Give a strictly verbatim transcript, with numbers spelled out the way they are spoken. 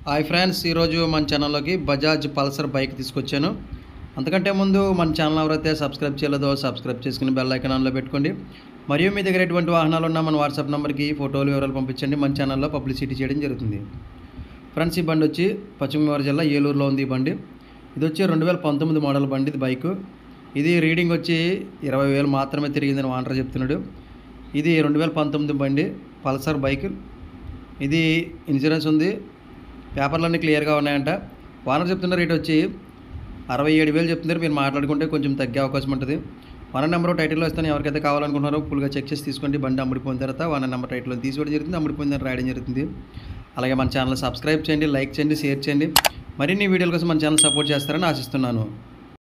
Hi friends, ఈరోజు మన ఛానల్లోకి బజాజ్ పల్సర్ బైక్ తీసుకొచ్చాను. అంతకంటే ముందు మన ఛానల్ ఎవరైతే సబ్స్క్రైబ్ చేయలేదో సబ్స్క్రైబ్ చేసుకుని బెల్ ఐకాన్ ఆన్లో పెట్టుకోండి. మరియు మీ దగ్గర ఎటువంటి వాహనాలు ఉన్నా మన వాట్సాప్ నెంబర్కి ఫోటోలు వివరాలు పంపించండి. మన ఛానల్లో పబ్లిసిటీ చేయడం జరుగుతుంది. ఫ్రెండ్స్, ఈ బండి వచ్చి పశ్చిమ గోదావరి జిల్లా ఏలూరులో ఉంది. ఈ బండి ఇది వచ్చి రెండు వేల పంతొమ్మిది మోడల్ బండి. ఇది బైక్ ఇది రీడింగ్ వచ్చి ఇరవై వేలు మాత్రమే తిరిగిందని ఓనర్ చెప్తున్నాడు. ఇది రెండు వేల పంతొమ్మిది బండి పల్సర్ బైక్. ఇది ఇన్సూరెన్స్ ఉంది, పేపర్లన్నీ క్లియర్గా ఉన్నాయంట. ఓనర్ చెప్తున్న రేట్ వచ్చి అరవై ఏడు వేలు చెప్తున్నారు. మీరు మాట్లాడుకుంటే కొంచెం తగ్గే అవకాశం ఉంటుంది. ఓనర్ నెంబర్ టైటిల్లో ఇస్తాను. ఎవరికైతే కావాలనుకుంటున్నారో ఫుల్గా చెక్ చేసి తీసుకోండి. బండి అమ్ముడిపోయిన తర్వాత ఓనర్ నెంబర్ టైటిల్లో తీసుకోవడం జరుగుతుంది, అమ్ముడిపోయిందని రాయడం జరుగుతుంది. అలాగే మన ఛానల్ సబ్స్క్రైబ్ చేయండి, లైక్ చేయండి, షేర్ చేయండి. మరిన్ని వీడియోల కోసం మన ఛానల్ సపోర్ట్ చేస్తారని ఆశిస్తున్నాను.